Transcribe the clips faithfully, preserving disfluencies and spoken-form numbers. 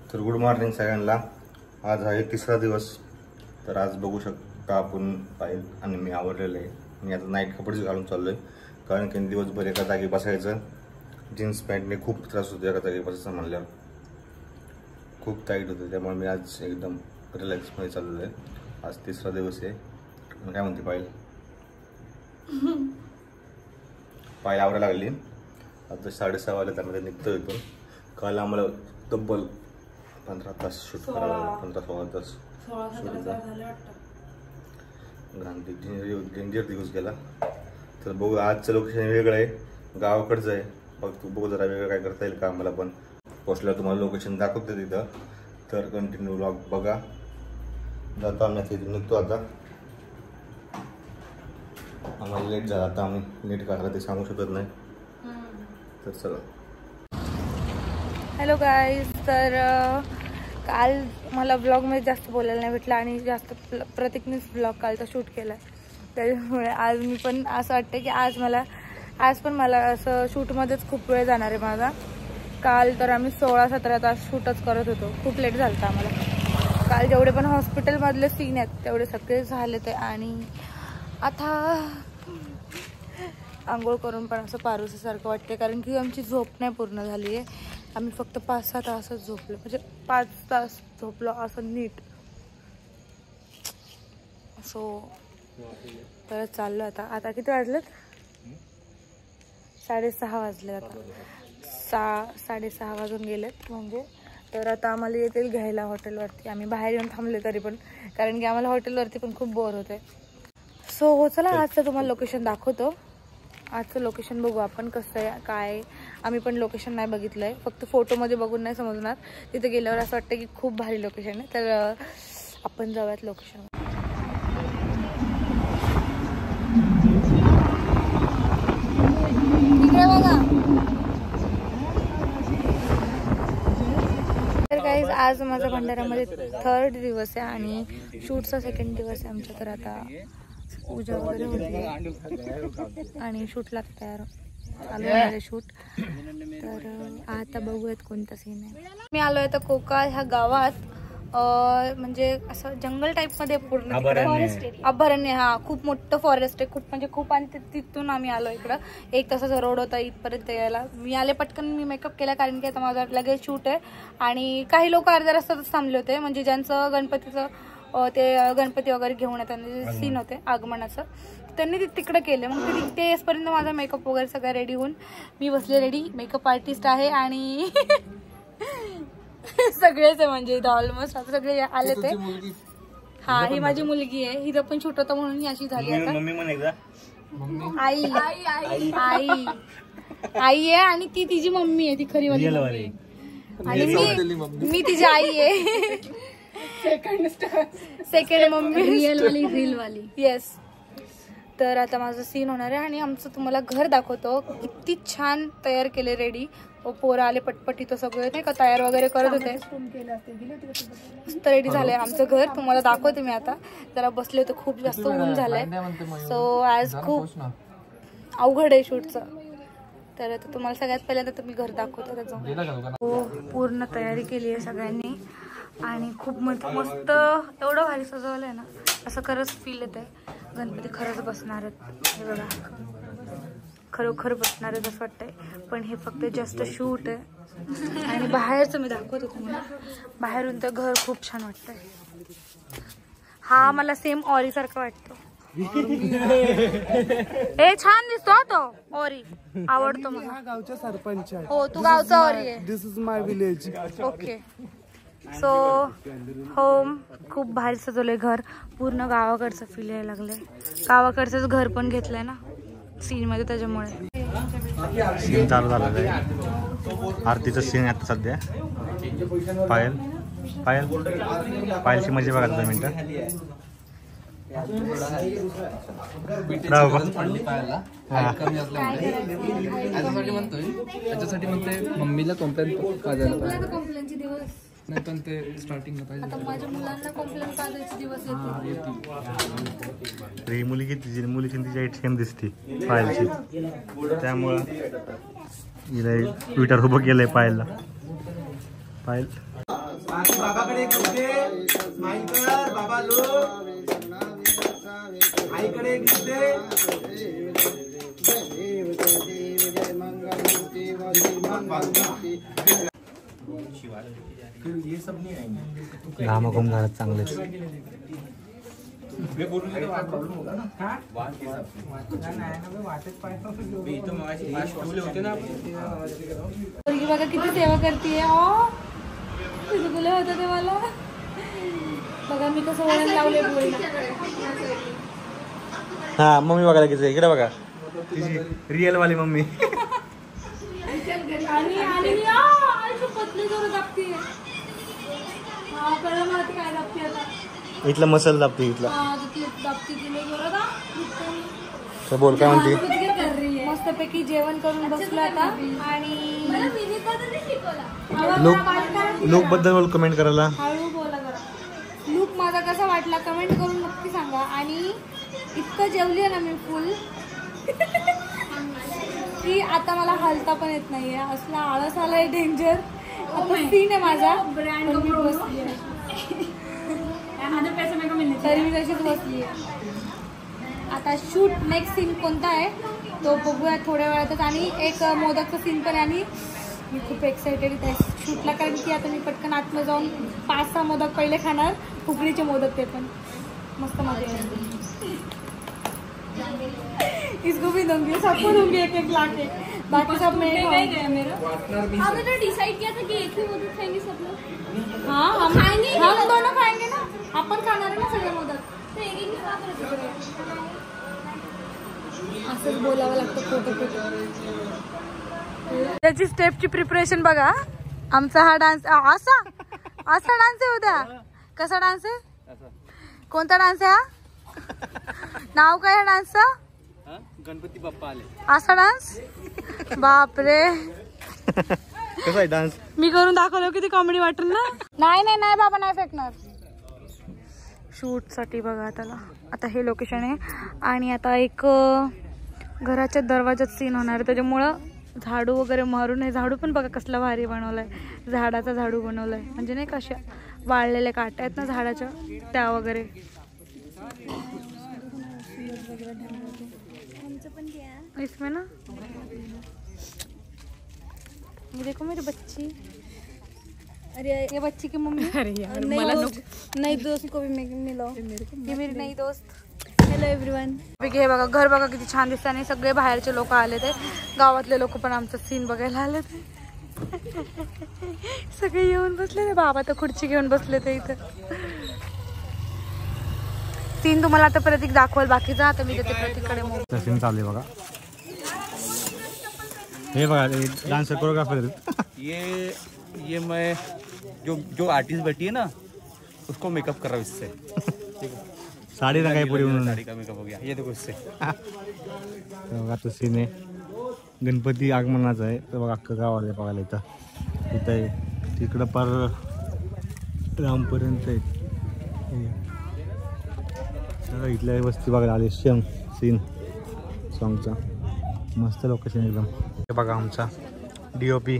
तर good morning सगळ्यांना। आज आहे तिसरा दिवस। तर आज बघू शकता आपण पाहिल आणि मी आवरलेलं आहे। मी आता नाईट कपडे घालून चाललोय, कारण की दिवसभर एका जागी बसायचं, जीन्स पॅन्टने खूप त्रास होतो एका जागी बसायचं म्हणल्यावर, खूप टाईट होतं। त्यामुळे मी आज एकदम रिलॅक्समध्ये चाललोय। आज तिसरा दिवस आहे। काय म्हणते पाहिल? पाहिल आवरायला लागली। आता साडेसहा वाजले, त्यामध्ये निघतो येतो। काल आम्हाला तब्बल पंधरा तास शूट करावं लागलं, पंधरा सोळा तास डेंजर दिवस गेला। तर बघू, आजचं लोकेशन वेगळं आहे, गावाकडचं आहे। बघ तू बघू जरा वेगळं काय करता येईल का आम्हाला पण। पोस्टला तुम्हाला लोकेशन दाखवते तिथं, तर कंटिन्यू व्लॉग बघा। जातो आम्ही आता, इथून निघतो आता। आम्हाला लेट झाला, आता आम्ही लेट करायला ते सांगू शकत नाही। तर चला। हॅलो गाईज, तर काल मला ब्लॉगमध्ये जास्त बोलायला नाही भेटलं आणि जास्त प्रतीकनेच ब्लॉग कालचा शूट केला, त्याच्यामुळे आज मी पण असं वाटतं की आज मला आज पण मला असं शूटमध्येच खूप वेळ जाणार आहे माझा। काल तर आम्ही सोळा सतरा तास शूटच करत होतो, खूप लेट झालं होतं आम्हाला। काल जेवढे पण हॉस्पिटलमधले सीन आहेत तेवढे सगळे झाले ते, आणि आता आंघोळ करून पण असं पारुसासारखं वाटते, कारण की आमची झोप नाही पूर्ण झाली आहे। आम्ही फक्त पाच सहा तासच झोपलो, म्हणजे पाच तास झोपलो असं नीट। सो परत चाललो आता। आता किती वाजलेत? साडेसहा वाजले। आता सहा साडेसहा वाजून गेलेत म्हणजे। तर आता आम्हाला येतील घ्यायला हॉटेलवरती। आम्ही बाहेर येऊन थांबले तरी पण, कारण की आम्हाला हॉटेलवरती पण खूप बोर होते। सो हो चला, आजचं तुम्हाला लोकेशन दाखवतो। आजचं लोकेशन बघू आपण कसं आहे काय। आम्ही पण लोकेशन नाही बघितलं आहे, फक्त फोटोमध्ये बघून नाही समजणार, तिथे गेल्यावर असं वाटतं की खूप भारी लोकेशन आहे। तर आपण जाऊयात लोकेशन। इकडे बघा। तर गाईज, आज माझा भंडाऱ्यामध्ये थर्ड दिवस आहे आणि शूटचा सेकंड दिवस आहे आमचा। तर आता पूजा वगैरे होती आणि शूटला तयार चालू आहे शूट। तर आता बघूयात कोणता सीन आहे। मी आलोय आता कोका ह्या गावात, म्हणजे असं जंगल टाईप मध्ये पूर्ण अभयारण्य। हा खूप मोठं फॉरेस्ट आहे, खूप म्हणजे खूप। आणि तिथून आम्ही आलो इकडं, एक तासाचा रोड होता इथपर्यंत यायला। मी आले पटकन, मी मेकअप केला, कारण की आता माझा लगेच शूट आहे। आणि काही लोक अर्ध्या रस्त्यातच थांबले होते, म्हणजे ज्यांचं गणपतीचं ते गणपती वगैरे घेऊन येताना सीन होते आगमनाचं, त्यांनी ते तिकडे केलं। मग ते येसपर्यंत माझा मेकअप वगैरे सगळं रेडी होऊन मी बसले रेडी। मेकअप आर्टिस्ट आहे आणि सगळेच आहे, म्हणजे इथं ऑलमोस्ट आता सगळे आले ते। हा, ही माझी मुलगी आहे, हिचं पण शूट होतं म्हणून ही अशी झाली आता। आई आई आई आई आहे आणि ती तिची मम्मी आहे, ती खरी वाली मम्मी आहे, आणि मी मी तिची आई आहे। सेकंड सेकंड मम्मी, रिअल वाली रील वाली। येस। तर आता माझं सीन होणार आहे आणि आमचं तुम्हाला घर दाखवतो। किती छान तयार केले, रेडी। पोरं आले पटपट, इथं सगळे नाही का तयार वगैरे करत होते, मस्त रेडी झालंय आमचं घर। तुम्हाला दाखवते मी आता। जरा बसले होते, खूप जास्त ऊन झालंय, सो आज खूप अवघड आहे शूटचं। तर आता तुम्हाला सगळ्यात पहिल्यांदा तुम्ही घर दाखवतो त्याचं। हो, पूर्ण तयारी केली आहे सगळ्यांनी आणि खूप मस्त मस्त एवढं भारी सजवलंय ना, असं खरंच फील येत आहे गणपती खरंच बसणार आहेत। हे बघा, खरोखर बसणार आहेत असं वाटतंय, पण हे फक्त जस्ट शूट आहे। आणि बाहेरचं मी दाखवते तुम्हाला, बाहेरून तर घर खूप छान वाटतंय। हा मला सेम ऑरी सारखं वाटतो। हे छान दिसतो तो ऑरी, आवडतो मला। गावचा सरपंच आहे। हो, तू गावचा ऑरी आहे। This is my village. Okay. So home खूप भारी सजवलंय घर, पूर्ण गावाकडचं फील यायला लागलंय। गावाकडचंच घर पण घेतलंय ना सीन मध्ये, त्याच्यामुळे सीन चालू झालेलं आहे। आरतीचं सीन आता सध्या। पायल पायल पायलची मजा बघा दोन मिनिटं। त्याच्यासाठी म्हणते मम्मीला कंप्लेंट नाही, पण ते स्टार्टिंगला पाहिजे। माझ्या मुलांना कंप्लेंट काढायचे दिवस येतील। ही मुलगी तिची मुलीची तिची सेम दिसते पायलची, त्यामुळं हिला ट्विटर उभं केलंय पायलला। फाईल बाबाकडे एक दिसते स्माइल कर बाबा लोक आईकडे एक दिसते घामाघूम घालत चांगलेच बघा किती सेवा करते तुला होतं ते मला बघा मी कसं वळण लावले पोळीला. हा मम्मी बघायला किती इकडे बघा तिची रिअल वाली मम्मी आणि आणि मी आ पतली जोर दाबते हा कळलं मला ती काय दाबते आता इथला मसाला दाबते इथला हा ती दाबते तिने जोर दा तर बोल काय म्हणते मस्तपैकी जेवण करून बसलो आता आणि लुक लुक बद्दल बोल कमेंट करायला हळू बोला जरा. लुक माझा कसा वाटला कमेंट करून नक्की सांगा. आणि इतकं जेवली ना मी फुल की आता मला हलता पण येत नाहीये. असला आळस आलाय डेंजर. सीन आहे माझा ब्रँड बसली तरी मी तशीच बसली आहे. आता शूट नेक्स्ट सीन कोणता आहे तो बघूया थोड्या वेळातच. आणि एक मोदकचा सीन पण आहे आणि मी खूप एक्सायटेड आहे शूटला कारण की आता मी पटकन आतमध्ये जाऊन पाच सहा मोदक पहिले खाणार. उकडीचे मोदक ते पण मस्त मजा येईल. इसको भी दूंगी सबको दूंगी एक एक लाके बाकी सब मैं हमने तो डिसाइड किया था कि एक ही मोदक खाएंगे सब लोग. हाँ हम खाएंगे हम दोनों खाएंगे ना आपण खाणार ना सगळे मोदक तर एक एक असंच बोलावं लागतं खोटं खोटं. त्याची स्टेपची प्रिपरेशन बघा. आमचा हा डान्स असा असा डान्स आहे उद्या. कसा डान्स आहे कोणता डान्स आहे हा नाव काय आहे डान्सचं गणपती बाप्पा आले असा डान्स बापरे कसा आहे डान्स मी करून दाखवलं किती कॉमेडी वाटेल ना. नाही नाही नाही बाबा नाही फेकणार. शूट साठी बघा त्याला आता हे लोकेशन आहे आणि आता एक घराच्या दरवाजात सीन होणार आहे त्याच्यामुळं झाडू वगैरे मारून हे झाडू पण बघा कसला भारी बनवलाय. झाडाचा झाडू बनवलाय म्हणजे नाही का अशा वाळलेल्या काट्या आहेत ना झाडाच्या त्या वगैरे. इसमें ना ये देखो मेरी बच्ची. अरे ये बच्ची की मम्मी. अरे यार मला नई दोस्त को भी मिलो. ये मेरी नई दोस्त. Hello everyone. हे बघा घर बघा किती छान दिसतं आणि सगळे बाहेरचे लोक आले ते गावातले लोक पण आमचा सीन बघायला आले ते सगळे येऊन बसले ते. बाबा तर खुर्ची घेऊन बसले ते इथं. सीन तुम्हाला आता प्रतीक दाखवल बाकीचा. आता मी देते प्रतीककडे सीन चालू आहे बघा. हे बघा डांस कोरियोग्राफर ये ये मैं जो जो आर्टिस्ट बैठी है ना उसको मेकअप कर रहा हूँ इससे. ठीक है साड़ी रंगाई पूरी उन्होंने. साड़ी का मेकअप हो गया ये देखो इससे. बघा तो सीन आहे गणपती आगमनाचा आहे. तर बघा अख्खं गाव आलं बघायला इथं. इथं आहे तिकडं पार रामपर्यंत आहे. इथल्या वस्ती बघायला आले. शेम सीन सॉंगचा मस्त लोकेशन एकदम. हे बघा आमचा D O P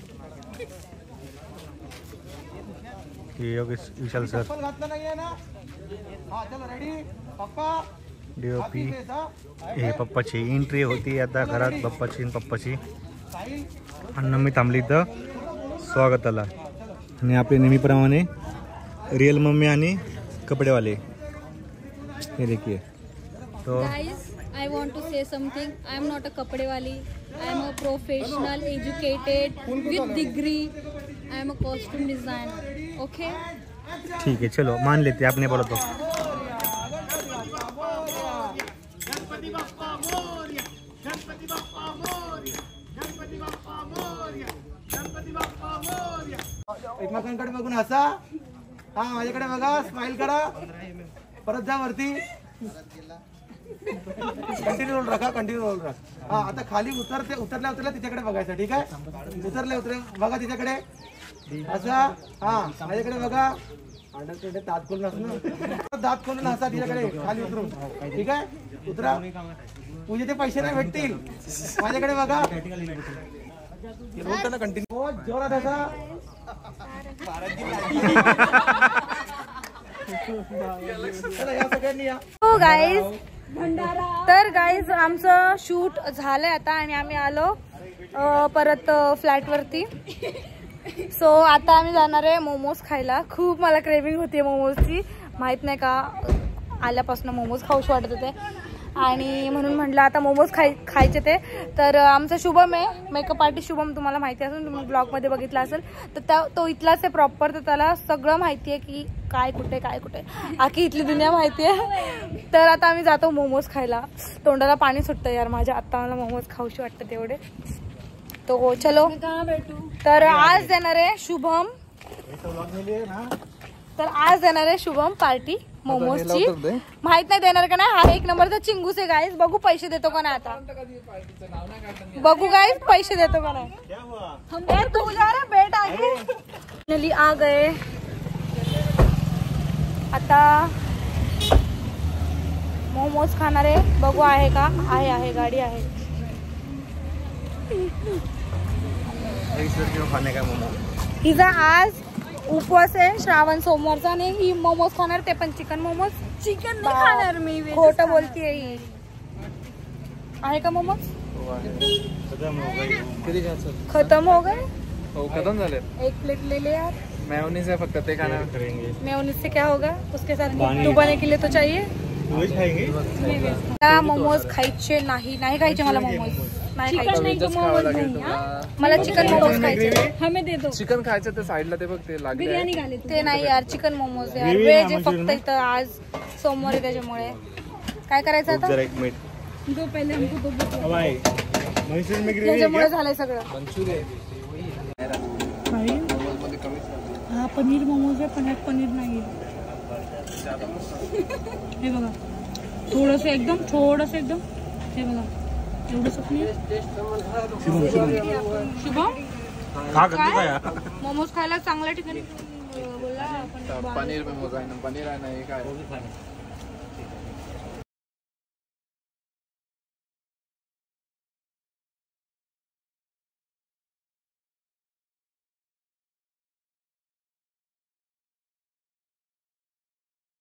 Yogesh Vishal sir. D O P हे पप्पाची एंट्री होती आता घरात पप्पाची पप्पाची. आणि मी थांबली इथं स्वागताला. आणि आपले नेहमीप्रमाणे रिअल मम्मी आणि कपडेवाले. ये देखिए तो Guys, I want to say something. I am not a kapde wali. I am a professional, educated, with degree. I am a costume designer. Okay? ठीक है चलो मान लेते आपने बोला तो. एकमेकांकडे बघून हसा. हा माझ्याकडे बघा स्माइल करा. परत जा वरती. कंटिन्यू रोल रखा कंटिन्यू रोल रखा. हा आता खाली उतरते उतरल्या उतरल्या तिच्याकडे बघायचं. ठीक आहे उतरले उतरले बघा तिच्याकडे हसा. हा माझ्याकडे बघा. अंडरकडे दात खोलून हसू. दात खोलून हसा तिच्याकडे खाली उतरून. ठीक आहे उतरा. तुझे ते पैसे नाही भेटतील. माझ्याकडे बघा. कंटिन्यू जोरात हसा. हो गाईज, तर गाईज आमचं शूट झालंय आता आणि आम्ही आलो अ, परत फ्लॅट वरती. सो आता आम्ही जाणार आहे मोमोज खायला. खूप मला क्रेविंग होती मोमोजची, माहित नाही का आल्यापासून मोमोज खाऊशी वाटत होते आणि म्हणून म्हटलं आता मोमोज खाय खायचे ते. तर आमचा शुभम आहे, मेकअप आर्टिस्ट शुभम, तुम्हाला माहिती असेल, तुम्ही ब्लॉगमध्ये बघितला असेल. तर त्या तो इथलाच आहे प्रॉपर, तर त्याला सगळं माहिती आहे की काय कुठे काय कुठे, आखी इथली दुनिया माहिती आहे. तर आता आम्ही जातो मोमोज खायला. तोंडाला पाणी सुटतं यार माझ्या, आता मला मोमोज खाऊशी वाटतं तेवढे. तो चलो. तर आज देणार आहे शुभम, तर आज देणार आहे शुभम पार्टी मोमोजची. माहित नाही देणार का नाही, हा एक नंबरचा चिंगूस आहे गाईज. बघू पैसे देतो का नाही आता, बघू गाईज पैसे देतो का नाही. तू जा रे बेट आगे आ गए. आता मोमोज खाणार आहे, बघू आहे का, आहे आहे गाडी आहे. खाणे का मोमो, हिचा आज उपवास आहे श्रावण सोमवारचा आणि ही मोमोज खाणार, ते पण चिकन मोमोज. चिकन नाही खाणार मी, खोटं बोलतीये ही. आहे का मोमोज? खतम हो गए, हो खत्म झाले. एक प्लेट ले ले यार. मेयोनीज है फक्त, ते खाना करेंगे. मेयोनीज से क्या होगा, उसके साथ डुबाने के लिए तो चाहिए. मोमोज खायचे नाही, नाही खायचे मला मोमोज, नाही खायचे मला. चिकन मोमोज खायचे, हमें दे दो. चिकन खायचं तर साईडला ते बघ ते लागले. बिर्याणी घाले ते नाही यार, चिकन मोमोज यार. व्हेज आहे फक्त इथं, आज सोमवार आहे त्याच्यामुळे. काय करायचं आता, दो पहिले हमको दो, त्याच्यामुळे झालंय सगळं. हा पनीर मोमोज आहे, पण ह्यात पनीर नाही. हे बघा थोडस एकदम, थोडस एकदम, हे बघा एवढंच पनीर. शुभम मोमोज खायला चांगल्या ठिकाणी बोला. पनीर मोमोज आहे ना, पनीर आहे ना, हे काय